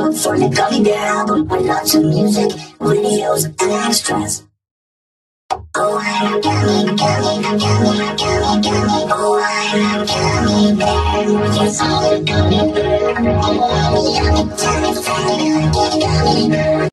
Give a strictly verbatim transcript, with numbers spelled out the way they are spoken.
Facebook for the Gummy Bear album with lots of music, videos, and extras. Oh, I'm a gummy, gummy, gummy, gummy, gummy. Oh, I'm a gummy bear. Yes, I'm a gummy bear. Oh, I'm a yummy, yummy, yummy, yummy, gummy bear.